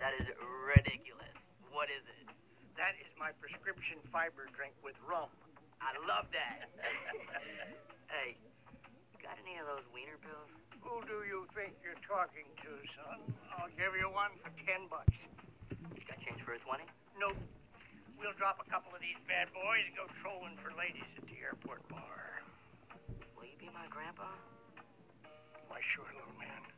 that is ridiculous. What is it? That is my prescription fiber drink with rum. I love that. Hey, got any of those wiener pills? Who do you think you're talking to, son? I'll give you one for $10. Got change for a 20? Nope. We'll drop a couple of these bad boys and go trolling for ladies at the airport bar. Will you be my grandpa? Why, sure, little man.